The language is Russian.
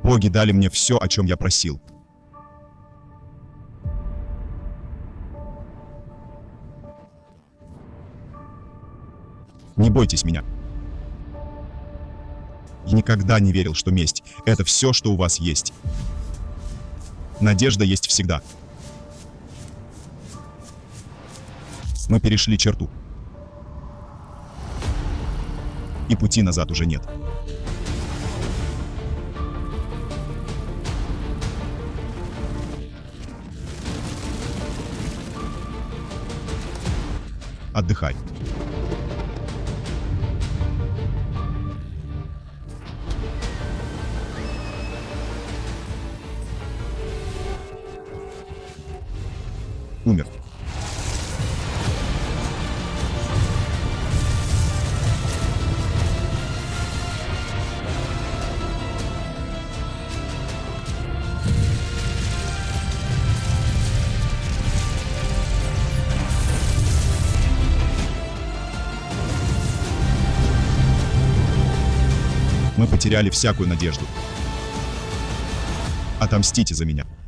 Боги дали мне все, о чем я просил. Не бойтесь меня. Я никогда не верил, что месть — это все, что у вас есть. Надежда есть всегда. Мы перешли черту. И пути назад уже нет. Отдыхай. Умер. Мы потеряли всякую надежду. Отомстите за меня.